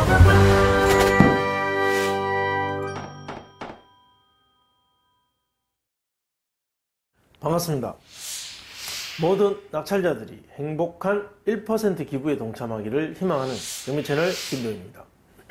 반갑습니다. 모든 낙찰자들이 행복한 1% 기부에 동참하기를 희망하는 경매 채널 김도현입니다.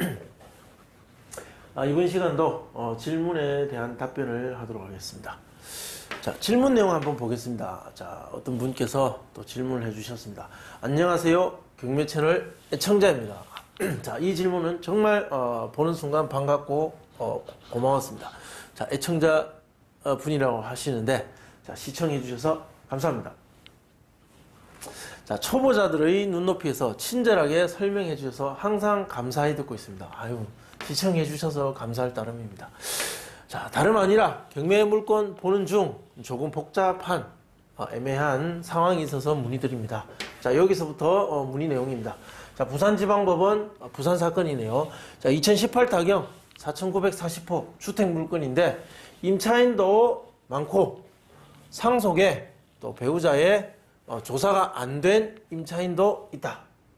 이번 시간도 질문에 대한 답변을 하도록 하겠습니다. 자, 질문 내용 한번 보겠습니다. 자, 어떤 분께서 또 질문을 해주셨습니다. 안녕하세요, 경매 채널 애청자입니다. 자, 이 질문은 정말 보는 순간 반갑고 고마웠습니다. 자, 애청자 분이라고 하시는데, 자, 시청해 주셔서 감사합니다. 자, 초보자들의 눈높이에서 친절하게 설명해 주셔서 항상 감사히 듣고 있습니다. 아유, 시청해 주셔서 감사할 따름입니다. 자, 다름 아니라 경매 물건 보는 중 조금 복잡한 애매한 상황이 있어서 문의드립니다. 자, 여기서부터 문의 내용입니다. 자, 부산지방법원 부산 사건이네요. 자, 2018 타경 4,940호 주택 물건인데 임차인도 많고 상속에 또 배우자의 조사가 안 된 임차인도 있다.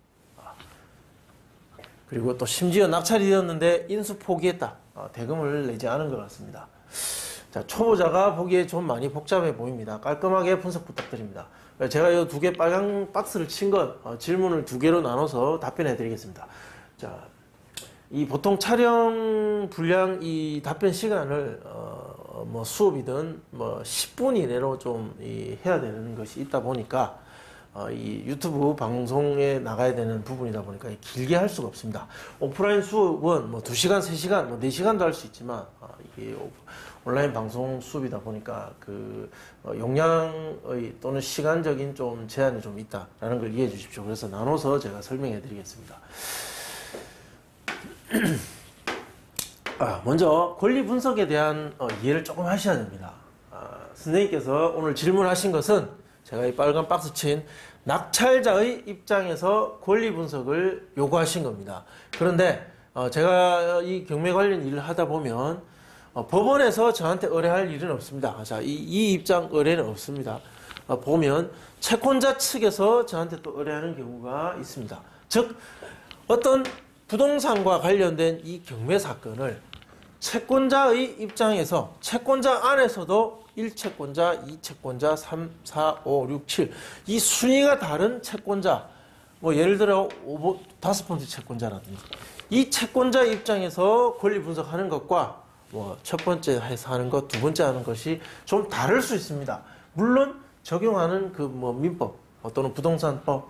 그리고 또 심지어 낙찰이 되었는데 인수 포기했다. 대금을 내지 않은 것 같습니다. 자, 초보자가 보기에 좀 많이 복잡해 보입니다. 깔끔하게 분석 부탁드립니다. 제가 이 두 개 빨간 박스를 친 건 질문을 두 개로 나눠서 답변해 드리겠습니다. 자, 이 보통 촬영 분량 이 답변 시간을 뭐 수업이든 뭐 10분 이내로 좀 해야 되는 것이 있다 보니까 이 유튜브 방송에 나가야 되는 부분이다 보니까 길게 할 수가 없습니다. 오프라인 수업은 뭐 2시간, 3시간, 뭐 4시간도 할 수 있지만 이게 온라인 방송 수업이다 보니까 그 용량의 또는 시간적인 좀 제한이 좀 있다라는 걸 이해해 주십시오. 그래서 나눠서 제가 설명해 드리겠습니다. 먼저 권리 분석에 대한 이해를 조금 하셔야 됩니다. 선생님께서 오늘 질문하신 것은 제가 이 빨간 박스 친 낙찰자의 입장에서 권리 분석을 요구하신 겁니다. 그런데 제가 이 경매 관련 일을 하다 보면 법원에서 저한테 의뢰할 일은 없습니다. 자, 이 입장 의뢰는 없습니다. 보면 채권자 측에서 저한테 또 의뢰하는 경우가 있습니다. 즉 어떤 부동산과 관련된 이 경매 사건을 채권자의 입장에서 채권자 안에서도 1채권자, 2채권자, 3, 4, 5, 6, 7 이 순위가 다른 채권자, 뭐 예를 들어 5번째 채권자라든지 이 채권자 입장에서 권리 분석하는 것과 뭐 첫 번째 해서 하는 것, 두 번째 하는 것이 좀 다를 수 있습니다. 물론 적용하는 그 뭐 민법 또는 부동산법,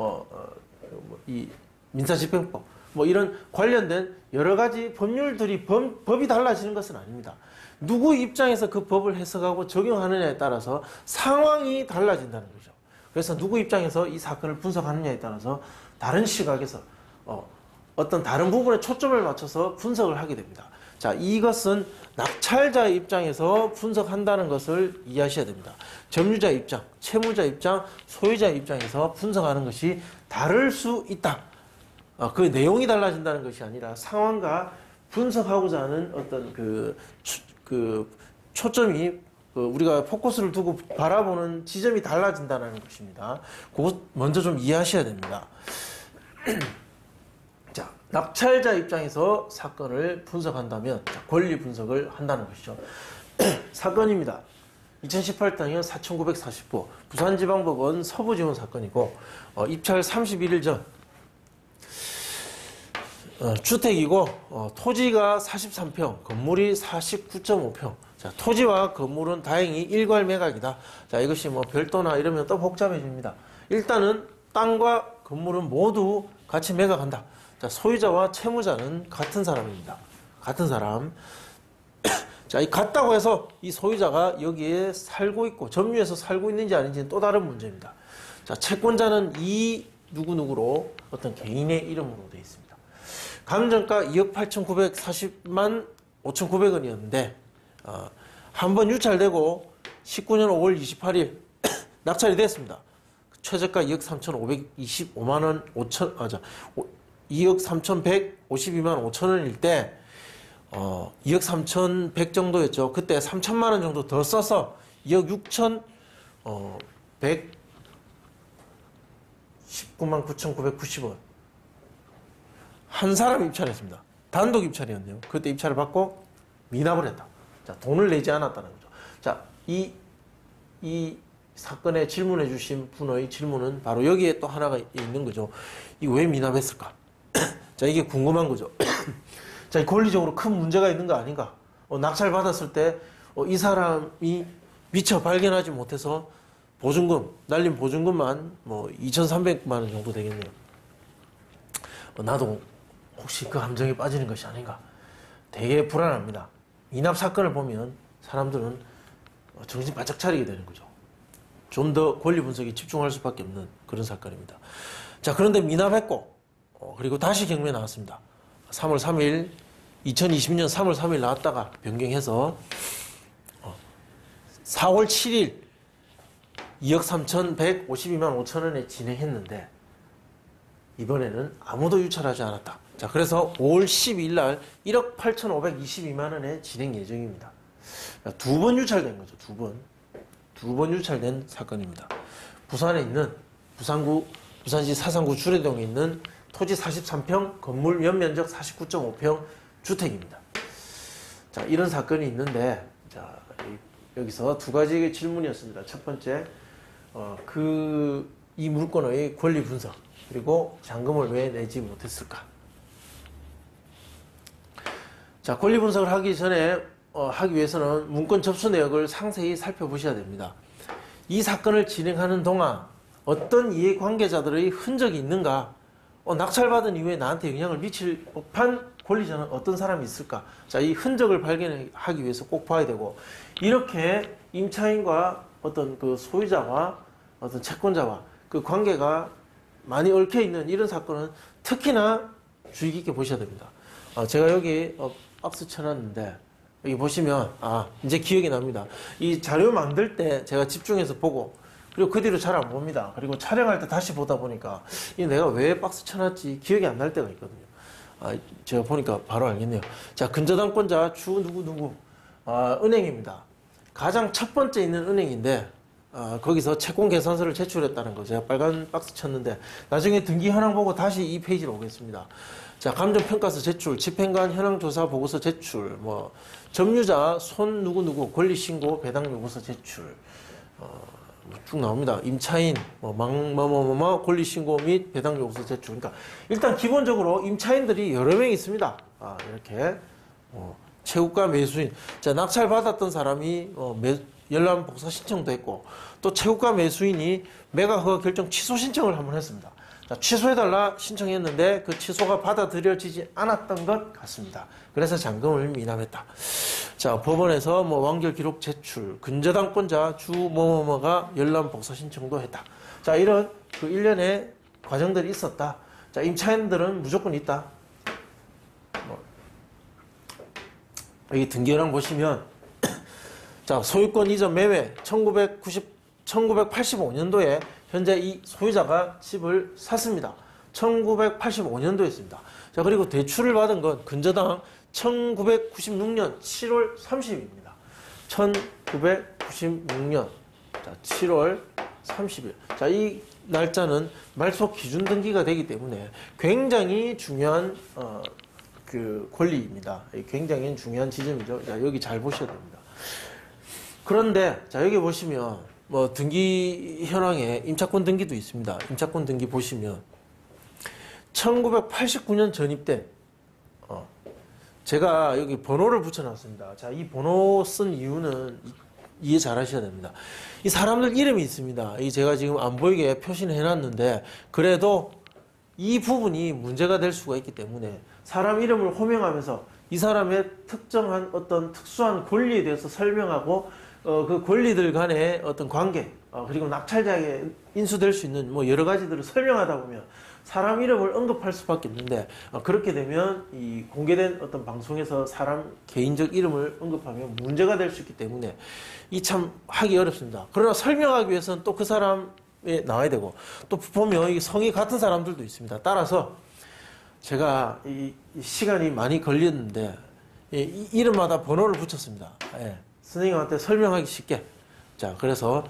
이 민사집행법 뭐 이런 관련된 여러 가지 법률들이 법이 달라지는 것은 아닙니다. 누구 입장에서 그 법을 해석하고 적용하느냐에 따라서 상황이 달라진다는 거죠. 그래서 누구 입장에서 이 사건을 분석하느냐에 따라서 다른 시각에서 어떤 다른 부분에 초점을 맞춰서 분석을 하게 됩니다. 자, 이것은 낙찰자의 입장에서 분석한다는 것을 이해하셔야 됩니다. 점유자 입장, 채무자 입장, 소유자 입장에서 분석하는 것이 다를 수 있다. 그 내용이 달라진다는 것이 아니라 상황과 분석하고자 하는 어떤 그 초점이 우리가 포커스를 두고 바라보는 지점이 달라진다는 것입니다. 그것 먼저 좀 이해하셔야 됩니다. 자, 낙찰자 입장에서 사건을 분석한다면 권리 분석을 한다는 것이죠. 사건입니다. 2018당년 4,940호 부산지방법원 서부지원 사건이고 입찰 31일 전 주택이고 토지가 43평, 건물이 49.5평. 자, 토지와 건물은 다행히 일괄 매각이다. 자, 이것이 뭐 별도나 이러면 또 복잡해집니다. 일단은 땅과 건물은 모두 같이 매각한다. 자, 소유자와 채무자는 같은 사람입니다. 같은 사람. 자, 이 같다고 해서 이 소유자가 여기에 살고 있고 점유해서 살고 있는지 아닌지는 또 다른 문제입니다. 자, 채권자는 이 누구누구로 어떤 개인의 이름으로 되어 있습니다. 감정가 2억 8,940만 5,900원이었는데 한 번 유찰되고 19년 5월 28일 낙찰이 됐습니다. 최저가 2억 3,525만 원 2억 3,152만 5천 원일 때 2억 3,100 정도였죠. 그때 3천만 원 정도 더 써서 2억 6,119만 9,990원 한 사람 입찰했습니다. 단독 입찰이었네요. 그때 입찰을 받고 미납을 했다. 자, 돈을 내지 않았다는 거죠. 자, 이 사건에 질문해 주신 분의 질문은 바로 여기에 또 하나가 있는 거죠. 이 왜 미납했을까? 자, 이게 궁금한 거죠. 자, 권리적으로 큰 문제가 있는 거 아닌가? 낙찰 받았을 때 이 사람이 미처 발견하지 못해서 보증금, 날린 보증금만 뭐 2,300만 원 정도 되겠네요. 나도 혹시 그 함정에 빠지는 것이 아닌가? 되게 불안합니다. 미납 사건을 보면 사람들은 정신 바짝 차리게 되는 거죠. 좀 더 권리 분석에 집중할 수밖에 없는 그런 사건입니다. 자, 그런데 미납했고, 그리고 다시 경매 나왔습니다. 3월 3일, 2020년 3월 3일 나왔다가 변경해서 4월 7일 2억 3,152만 5천 원에 진행했는데 이번에는 아무도 유찰하지 않았다. 자, 그래서 5월 12일 날 1억 8,522만 원에 진행 예정입니다. 두 번 유찰된 거죠. 두 번 유찰된 사건입니다. 부산에 있는 부산시 사상구 주례동에 있는 토지 43평, 건물 연면적 49.5평 주택입니다. 자, 이런 사건이 있는데, 자, 여기서 두 가지 질문이었습니다. 첫 번째, 이 물건의 권리 분석, 그리고 잔금을 왜 내지 못했을까? 자, 권리 분석을 하기 전에, 하기 위해서는 문건 접수 내역을 상세히 살펴보셔야 됩니다. 이 사건을 진행하는 동안 어떤 이해관계자들의 흔적이 있는가? 낙찰받은 이후에 나한테 영향을 미칠 법한 권리자는 어떤 사람이 있을까? 자, 이 흔적을 발견하기 위해서 꼭 봐야 되고, 이렇게 임차인과 어떤 그 소유자와 어떤 채권자와 그 관계가 많이 얽혀 있는 이런 사건은 특히나 주의 깊게 보셔야 됩니다. 제가 여기 박스 쳐놨는데, 여기 보시면, 이제 기억이 납니다. 이 자료 만들 때 제가 집중해서 보고, 그리고 그 뒤로 잘 안 봅니다. 그리고 촬영할 때 다시 보다 보니까, 내가 왜 박스 쳐놨지 기억이 안 날 때가 있거든요. 제가 보니까 바로 알겠네요. 자, 근저당권자 주 누구, 은행입니다. 가장 첫 번째 있는 은행인데, 거기서 채권 계산서를 제출했다는 거 제가 빨간 박스 쳤는데, 나중에 등기 현황 보고 다시 이 페이지로 오겠습니다. 자, 감정평가서 제출, 집행관 현황조사 보고서 제출, 점유자 손 누구, 권리신고 배당 요구서 제출, 쭉 나옵니다. 임차인, 권리신고 및 배당 요구서 제출. 그러니까, 일단 기본적으로 임차인들이 여러 명 있습니다. 이렇게, 채무가 매수인. 자, 낙찰 받았던 사람이, 열람 복사 신청도 했고, 또 채무가 매수인이 매각 허가 결정 취소 신청을 한번 했습니다. 자, 취소해달라 신청했는데 그 취소가 받아들여지지 않았던 것 같습니다. 그래서 잔금을 미납했다. 자, 법원에서 완결 기록 제출, 근저당권자 주 뭐뭐뭐가 열람 복사 신청도 했다. 자, 이런 그 일련의 과정들이 있었다. 자, 임차인들은 무조건 있다. 여기 등기현황 보시면, 자, 소유권 이전 매매 1985년도에 현재 이 소유자가 집을 샀습니다. 1985년도였습니다. 자, 그리고 대출을 받은 건 근저당 1996년 7월 30일입니다. 1996년 7월 30일. 자, 이 날짜는 말소 기준 등기가 되기 때문에 굉장히 중요한 그 권리입니다. 굉장히 중요한 지점이죠. 자, 여기 잘 보셔야 됩니다. 그런데 자, 여기 보시면 등기 현황에 임차권 등기도 있습니다. 임차권 등기 보시면 1989년 전입된 제가 여기 번호를 붙여놨습니다. 자, 이 번호 쓴 이유는 이해 잘 하셔야 됩니다. 이 사람들 이름이 있습니다. 이 제가 지금 안 보이게 표시는 해놨는데, 그래도 이 부분이 문제가 될 수가 있기 때문에 사람 이름을 호명하면서 이 사람의 특정한 어떤 특수한 권리에 대해서 설명하고, 그 권리들 간의 어떤 관계, 그리고 낙찰자에게 인수될 수 있는 여러 가지들을 설명하다 보면 사람 이름을 언급할 수밖에 없는데, 그렇게 되면 이 공개된 어떤 방송에서 사람 개인적 이름을 언급하면 문제가 될 수 있기 때문에 이 참 하기 어렵습니다. 그러나 설명하기 위해서는 또 그 사람에 나와야 되고, 또 보면 이 성이 같은 사람들도 있습니다. 따라서 제가 이 시간이 많이 걸렸는데 이 이름마다 번호를 붙였습니다. 예. 선생님한테 설명하기 쉽게. 자, 그래서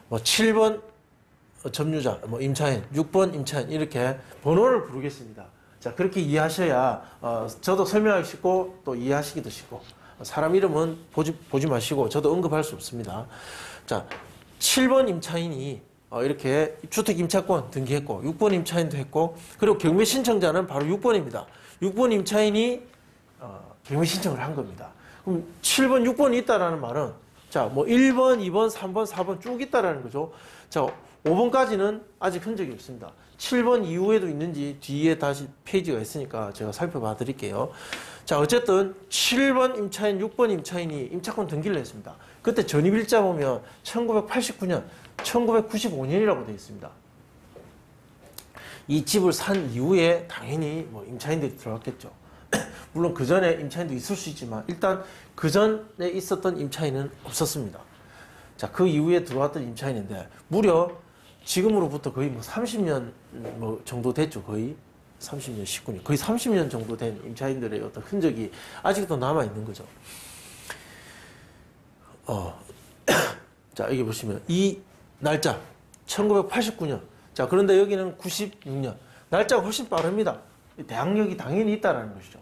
7번 점유자, 임차인, 6번 임차인, 이렇게 번호를 부르겠습니다. 자, 그렇게 이해하셔야 저도 설명하기 쉽고 또 이해하시기도 쉽고, 사람 이름은 보지 마시고 저도 언급할 수 없습니다. 자, 7번 임차인이 이렇게 주택 임차권 등기했고 6번 임차인도 했고, 그리고 경매 신청자는 바로 6번입니다. 6번 임차인이 경매 신청을 한 겁니다. 그럼 7번, 6번이 있다라는 말은 자, 뭐 1번, 2번, 3번, 4번 쭉 있다라는 거죠. 자, 5번까지는 아직 흔적이 없습니다. 7번 이후에도 있는지 뒤에 다시 페이지가 있으니까 제가 살펴봐 드릴게요. 자, 어쨌든 7번 임차인, 6번 임차인이 임차권 등기를 했습니다. 그때 전입일자 보면 1989년, 1995년이라고 되어 있습니다. 이 집을 산 이후에 당연히 뭐 임차인들이 들어갔겠죠. 물론 그 전에 임차인도 있을 수 있지만 일단 그 전에 있었던 임차인은 없었습니다. 자, 그 이후에 들어왔던 임차인인데 무려 지금으로부터 거의 뭐 30년 뭐 정도 됐죠. 거의 30년, 19년, 거의 30년 정도 된 임차인들의 어떤 흔적이 아직도 남아 있는 거죠. 자, 여기 보시면 이 날짜 1989년. 자, 그런데 여기는 96년. 날짜가 훨씬 빠릅니다. 대항력이 당연히 있다라는 것이죠.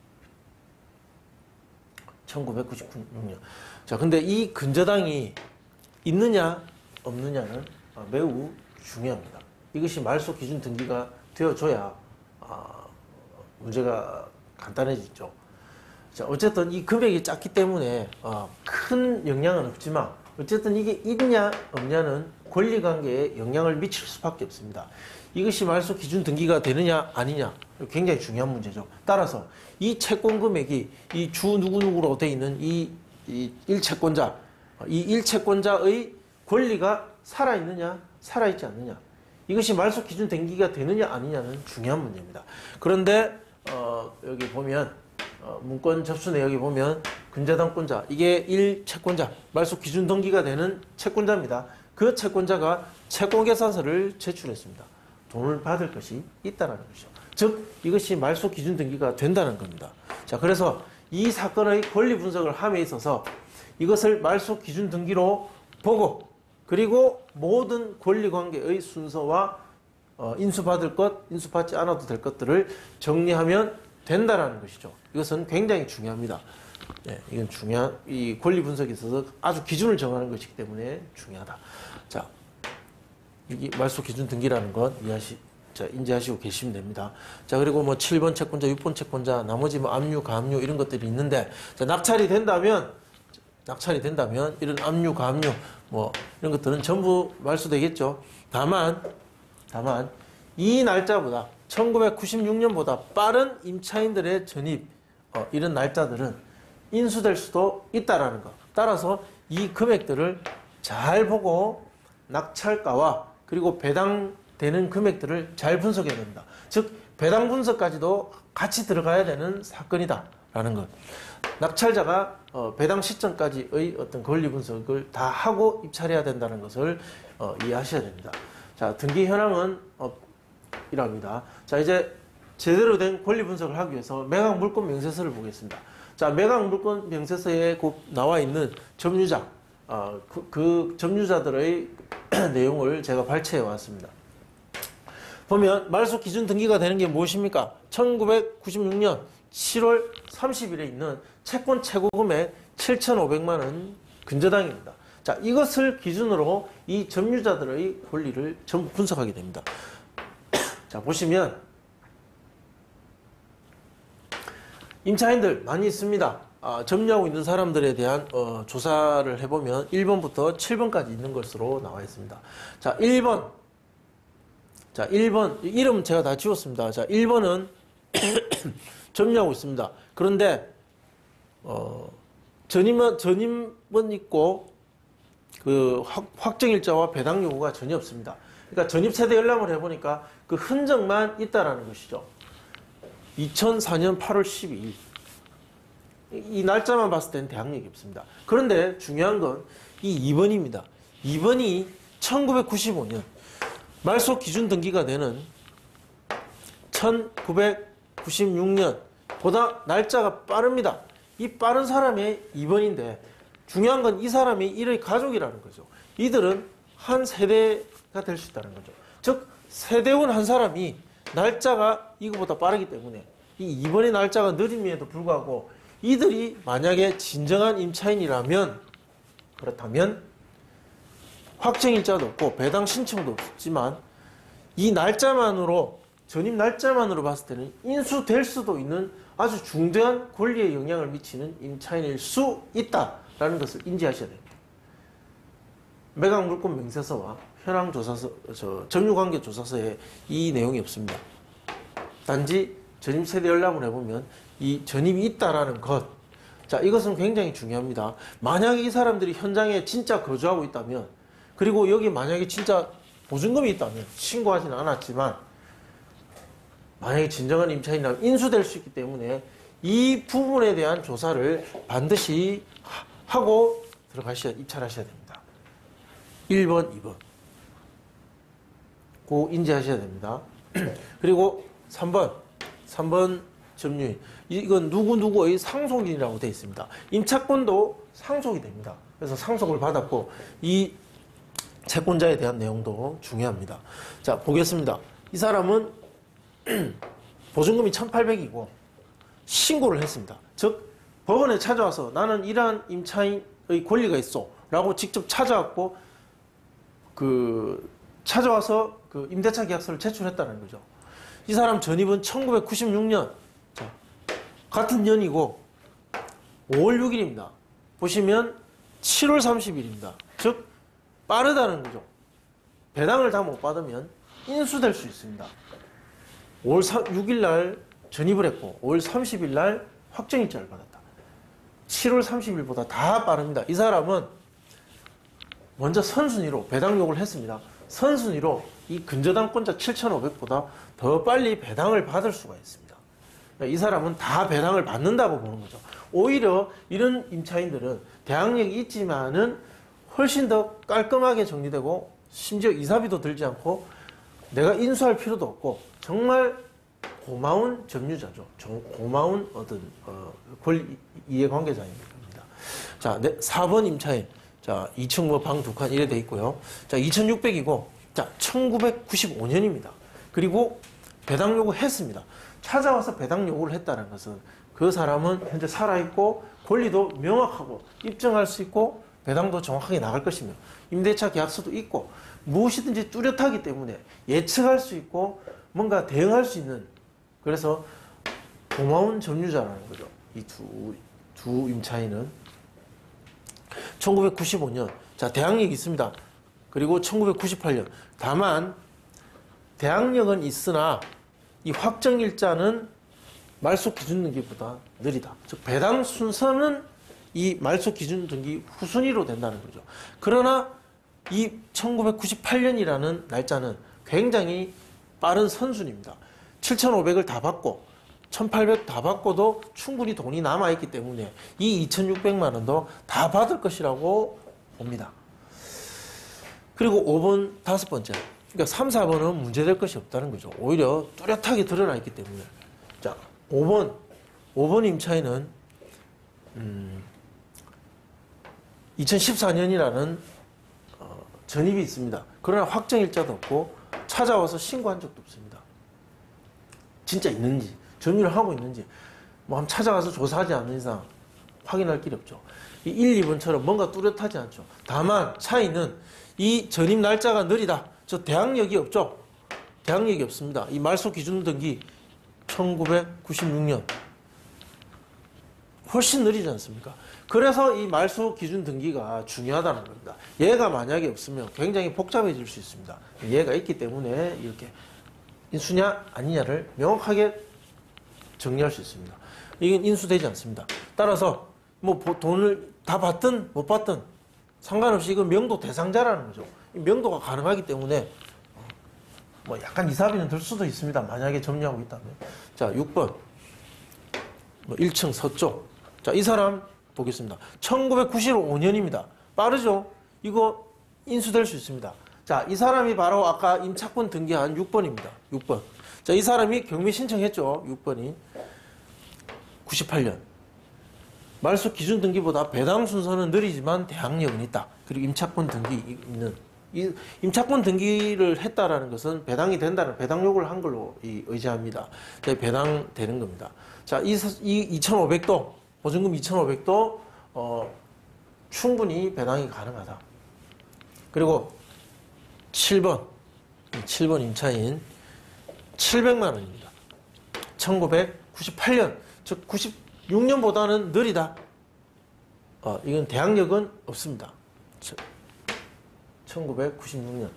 1996년. 자, 근데 이 근저당이 있느냐 없느냐는 매우 중요합니다. 이것이 말소 기준 등기가 되어줘야 문제가 간단해지죠. 자, 어쨌든 이 금액이 작기 때문에 큰 영향은 없지만 어쨌든 이게 있냐 없냐는 권리관계에 영향을 미칠 수밖에 없습니다. 이것이 말소 기준 등기가 되느냐 아니냐 굉장히 중요한 문제죠. 따라서 이 채권 금액이 이 주 누구누구로 되어 있는 이 1채권자, 이 1채권자의 권리가 살아있느냐 살아있지 않느냐, 이것이 말소 기준 등기가 되느냐 아니냐는 중요한 문제입니다. 그런데 여기 보면 문건 접수 내역에 보면 근저당권자, 이게 1채권자, 말소 기준 등기가 되는 채권자입니다. 그 채권자가 채권계산서를 제출했습니다. 돈을 받을 것이 있다는 것이죠. 즉 이것이 말소 기준 등기가 된다는 겁니다. 자, 그래서 이 사건의 권리 분석을 함에 있어서 이것을 말소 기준 등기로 보고, 그리고 모든 권리관계의 순서와 인수받을 것, 인수받지 않아도 될 것들을 정리하면 된다라는 것이죠. 이것은 굉장히 중요합니다. 네, 이건 이 권리 분석에 있어서 아주 기준을 정하는 것이기 때문에 중요하다. 자, 여기 말소 기준 등기라는 건 인지하시고 계시면 됩니다. 자, 그리고 뭐 7번 채권자, 6번 채권자, 나머지 뭐 압류, 가압류 이런 것들이 있는데, 자, 낙찰이 된다면 이런 압류, 가압류 뭐 이런 것들은 전부 말소되겠죠. 다만 이 날짜보다 1996년보다 빠른 임차인들의 전입 이런 날짜들은 인수될 수도 있다라는 것. 따라서 이 금액들을 잘 보고 낙찰가와 그리고 배당되는 금액들을 잘 분석해야 됩니다. 즉 배당 분석까지도 같이 들어가야 되는 사건이다라는 것. 낙찰자가 배당 시점까지의 어떤 권리 분석을 다 하고 입찰해야 된다는 것을 이해하셔야 됩니다. 자, 등기 현황은 이랍니다. 자, 이제 제대로 된 권리 분석을 하기 위해서 매각 물권 명세서를 보겠습니다. 자, 매각 물권 명세서에 곧 나와 있는 점유자, 그 점유자들의 내용을 제가 발췌해 왔습니다. 보면 말소 기준 등기가 되는 게 무엇입니까? 1996년 7월 30일에 있는 채권 최고 금액 7,500만 원 근저당입니다. 자, 이것을 기준으로 이 점유자들의 권리를 전부 분석하게 됩니다. 자, 보시면 임차인들 많이 있습니다. 점유하고 있는 사람들에 대한 조사를 해보면 1번부터 7번까지 있는 것으로 나와 있습니다. 자, 1번. 자, 1번. 이름 제가 다 지웠습니다. 자, 1번은 점유하고 있습니다. 그런데 전입은 있고 그 확정일자와 배당 요구가 전혀 없습니다. 그러니까 전입세대 열람을 해보니까 그 흔적만 있다라는 것이죠. 2004년 8월 12일. 이 날짜만 봤을 때는 대항력이 없습니다. 그런데 중요한 건 이 2번입니다. 2번이 1995년 말소 기준 등기가 되는 1996년보다 날짜가 빠릅니다. 이 빠른 사람의 2번인데 중요한 건 이 사람이 이의 가족이라는 거죠. 이들은 한 세대가 될 수 있다는 거죠. 즉 세대원 한 사람이 날짜가 이거보다 빠르기 때문에 이 2번의 날짜가 느림에도 불구하고 이들이 만약에 진정한 임차인이라면, 그렇다면 확정일자도 없고 배당 신청도 없지만 이 날짜만으로, 전입 날짜만으로 봤을 때는 인수될 수도 있는 아주 중대한 권리에 영향을 미치는 임차인일 수 있다라는 것을 인지하셔야 됩니다. 매각물권 명세서와 현황조사서, 점유관계조사서에 이 내용이 없습니다. 단지 전입 세대 열람을 해보면 이 전입이 있다라는 것, 자, 이것은 굉장히 중요합니다. 만약에 이 사람들이 현장에 진짜 거주하고 있다면, 그리고 여기 만약에 진짜 보증금이 있다면, 신고하지는 않았지만 만약에 진정한 임차인이라면 인수될 수 있기 때문에 이 부분에 대한 조사를 반드시 하고 입찰하셔야 됩니다. 1번, 2번. 꼭 인지하셔야 됩니다. 그리고 3번 점유인. 이건 누구누구의 상속인이라고 되어 있습니다. 임차권도 상속이 됩니다. 그래서 상속을 받았고, 이 채권자에 대한 내용도 중요합니다. 자, 보겠습니다. 이 사람은 보증금이 1,800이고 신고를 했습니다. 즉, 법원에 찾아와서 나는 이러한 임차인의 권리가 있어 라고 직접 찾아왔고, 찾아와서 임대차 계약서를 제출했다는 거죠. 이 사람 전입은 1996년, 자, 같은 년이고 5월 6일입니다. 보시면 7월 30일입니다. 즉 빠르다는 거죠. 배당을 다 못 받으면 인수될 수 있습니다. 5월 6일 날 전입을 했고 5월 30일 날 확정일자를 받았다. 7월 30일보다 다 빠릅니다. 이 사람은 먼저 선순위로 배당 요구를 했습니다. 선순위로 이 근저당권자 7,500보다 더 빨리 배당을 받을 수가 있습니다. 이 사람은 다 배당을 받는다고 보는 거죠. 오히려 이런 임차인들은 대항력이 있지만은 훨씬 더 깔끔하게 정리되고 심지어 이사비도 들지 않고 내가 인수할 필요도 없고 정말 고마운 점유자죠. 고마운 권리 이해관계자입니다. 자, 4번 임차인. 자, 2층 뭐 방 2칸 이래 돼 있고요. 자, 2,600이고, 자, 1995년입니다. 그리고 배당 요구했습니다. 찾아와서 배당 요구를 했다는 것은 그 사람은 현재 살아있고 권리도 명확하고 입증할 수 있고 배당도 정확하게 나갈 것이며 임대차 계약서도 있고 무엇이든지 뚜렷하기 때문에 예측할 수 있고 뭔가 대응할 수 있는, 그래서 고마운 점유자라는 거죠. 이 두 임차인은 1995년, 자, 대항력이 있습니다. 그리고 1998년. 다만 대항력은 있으나 이 확정일자는 말소 기준 등기보다 느리다. 즉 배당 순서는 이 말소 기준 등기 후순위로 된다는 거죠. 그러나 이 1998년이라는 날짜는 굉장히 빠른 선순위입니다. 7,500을 다 받고 1,800 다 받고도 충분히 돈이 남아있기 때문에 이 2,600만 원도 다 받을 것이라고 봅니다. 그리고 5번 다섯 번째. 그러니까 3, 4번은 문제될 것이 없다는 거죠. 오히려 뚜렷하게 드러나 있기 때문에. 자, 5번 임차인은 2014년이라는 전입이 있습니다. 그러나 확정일자도 없고 찾아와서 신고한 적도 없습니다. 진짜 있는지, 점유를 하고 있는지 뭐 한번 찾아가서 조사하지 않는 이상 확인할 길이 없죠. 이 1, 2번처럼 뭔가 뚜렷하지 않죠. 다만 차이는 이 전입 날짜가 느리다. 저 대항력이 없죠. 대항력이 없습니다. 이 말소 기준 등기 1996년 훨씬 느리지 않습니까? 그래서 이 말소 기준 등기가 중요하다는 겁니다. 얘가 만약에 없으면 굉장히 복잡해질 수 있습니다. 얘가 있기 때문에 이렇게 인수냐 아니냐를 명확하게 정리할 수 있습니다. 이건 인수되지 않습니다. 따라서 뭐 돈을 다 받든 못 받든 상관없이 이건 명도 대상자라는 거죠. 명도가 가능하기 때문에 뭐 약간 이사비는 들 수도 있습니다. 만약에 점유하고 있다면. 자, 6번. 뭐 1층 서쪽. 자, 이 사람 보겠습니다. 1995년입니다. 빠르죠? 이거 인수될 수 있습니다. 자, 이 사람이 바로 아까 임차권 등기한 6번입니다. 6번. 자, 이 사람이 경매 신청했죠. 6번이. 98년. 말소 기준 등기보다 배당 순서는 느리지만 대항력은 있다. 그리고 임차권 등기 있는. 이 임차권 등기를 했다라는 것은 배당이 된다는 배당 요구를 한 걸로 의지합니다. 배당되는 겁니다. 자, 이 2,500도 보증금 2,500도 충분히 배당이 가능하다. 그리고 7번 임차인 700만 원입니다. 1998년 즉 96년보다는 느리다. 이건 대항력은 없습니다. 1996년.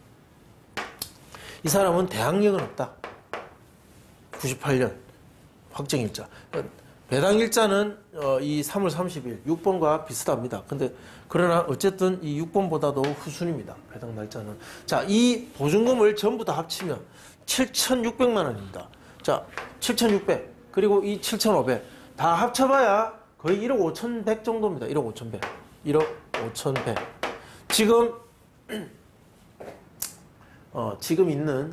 이 사람은 대항력은 없다. 98년 확정일자. 배당일자는 이 3월 30일 6번과 비슷합니다. 그러나 어쨌든 이 6번보다도 후순입니다. 배당 날짜는. 자, 이 보증금을 전부 다 합치면 7,600만 원입니다. 자, 7,600 그리고 이 7,500 다 합쳐봐야 거의 1억 5,100 정도입니다. 1억 5,100. 1억 5,100. 지금 있는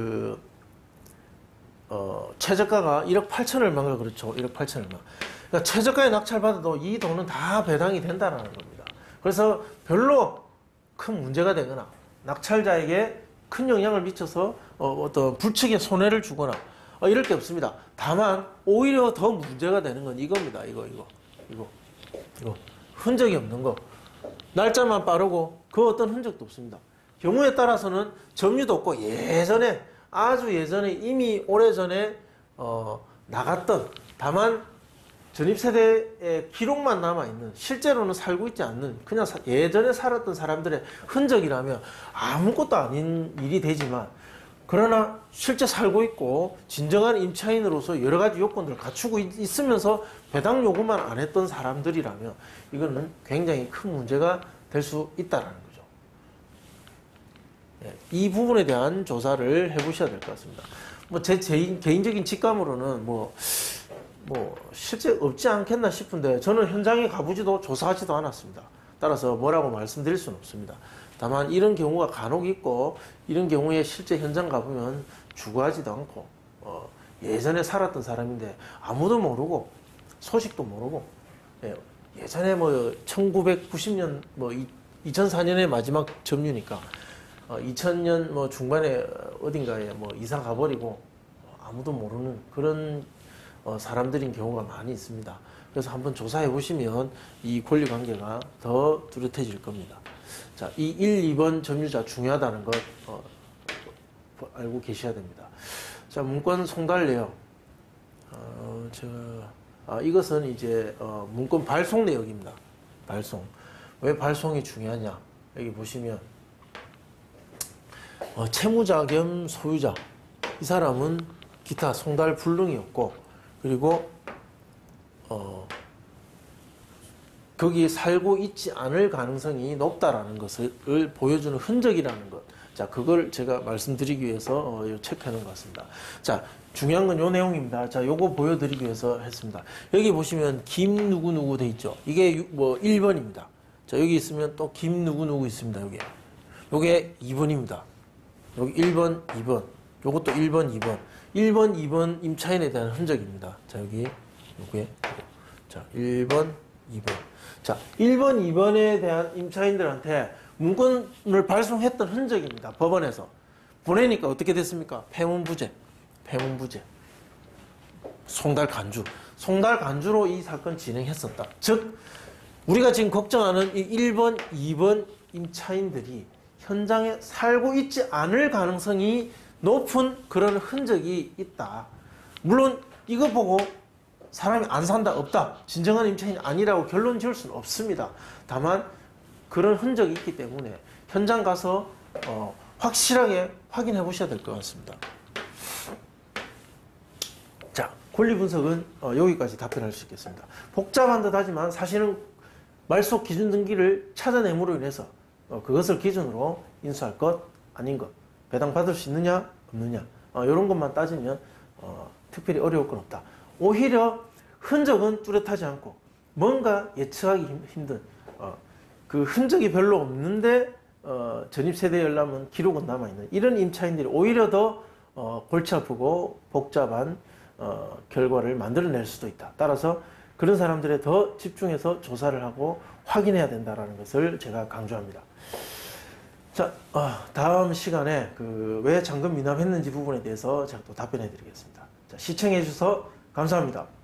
최저가가 1억 8천 얼마인가 그렇죠. 1억 8천 얼마. 그러니까 최저가에 낙찰받아도 이 돈은 다 배당이 된다는 겁니다. 그래서 별로 큰 문제가 되거나 낙찰자에게 큰 영향을 미쳐서 어떤 불측에 손해를 주거나 이럴 게 없습니다. 다만 오히려 더 문제가 되는 건 이겁니다. 이거 흔적이 없는 거. 날짜만 빠르고 그 어떤 흔적도 없습니다. 경우에 따라서는 점유도 없고 아주 예전에 이미 오래전에 나갔던 다만 전입세대의 기록만 남아있는 실제로는 살고 있지 않는 그냥 예전에 살았던 사람들의 흔적이라면 아무것도 아닌 일이 되지만 그러나 실제 살고 있고 진정한 임차인으로서 여러 가지 요건들을 갖추고 있으면서 배당 요구만 안 했던 사람들이라면 이거는 굉장히 큰 문제가 될 수 있다는 거죠. 이 부분에 대한 조사를 해보셔야 될 것 같습니다. 제 개인적인 직감으로는 실제 없지 않겠나 싶은데 저는 현장에 가보지도 조사하지도 않았습니다. 따라서 뭐라고 말씀드릴 수는 없습니다. 다만 이런 경우가 간혹 있고 이런 경우에 실제 현장 가보면 주거하지도 않고 예전에 살았던 사람인데 아무도 모르고 소식도 모르고 예전에 1990년 2004년에 마지막 점유니까 2000년 중반에 어딘가에 이사 가버리고 아무도 모르는 그런 사람들인 경우가 많이 있습니다. 그래서 한번 조사해 보시면 이 권리 관계가 더 뚜렷해질 겁니다. 자, 이 1, 2번 점유자 중요하다는 것 알고 계셔야 됩니다. 자, 문건 송달 내역. 이것은 이제 문건 발송 내역입니다. 발송. 왜 발송이 중요하냐? 여기 보시면 채무자 겸 소유자. 이 사람은 기타 송달 불능이 없고 그리고 거기에 살고 있지 않을 가능성이 높다라는 것을 보여주는 흔적이라는 것. 자, 그걸 제가 말씀드리기 위해서 체크해 놓은 것 같습니다. 자, 중요한 건 요 내용입니다. 자, 요거 보여드리기 위해서 했습니다. 여기 보시면 김 누구누구 돼 있죠. 이게 1번입니다. 자, 여기 있으면 또 김 누구누구 있습니다. 요게 2번입니다. 여기 1번, 2번. 요것도 1번, 2번. 1번, 2번 임차인에 대한 흔적입니다. 자, 요게. 자, 1번, 2번. 자, 1번, 2번에 대한 임차인들한테 문건을 발송했던 흔적입니다. 법원에서. 보내니까 어떻게 됐습니까? 폐문부재. 송달 간주로 이 사건 진행했었다. 즉, 우리가 지금 걱정하는 이 1번, 2번 임차인들이 현장에 살고 있지 않을 가능성이 높은 그런 흔적이 있다. 물론 이거 보고 사람이 안 산다, 없다, 진정한 임차인이 아니라고 결론 지을 수는 없습니다. 다만 그런 흔적이 있기 때문에 현장 가서 확실하게 확인해 보셔야 될 것 같습니다. 자, 권리 분석은 여기까지 답변할 수 있겠습니다. 복잡한 듯 하지만 사실은 말소 기준 등기를 찾아냄으로 인해서 그것을 기준으로 인수할 것, 아닌 것, 배당 받을 수 있느냐, 없느냐, 이런 것만 따지면 특별히 어려울 건 없다. 오히려 흔적은 뚜렷하지 않고 뭔가 예측하기 힘든 그 흔적이 별로 없는데 전입세대 열람은 기록은 남아있는 이런 임차인들이 오히려 더 골치 아프고 복잡한 결과를 만들어낼 수도 있다. 따라서 그런 사람들에 더 집중해서 조사를 하고 확인해야 된다는 것을 제가 강조합니다. 자, 다음 시간에 왜 잔금 미납했는지 부분에 대해서 제가 또 답변해 드리겠습니다. 자, 시청해 주셔서 감사합니다.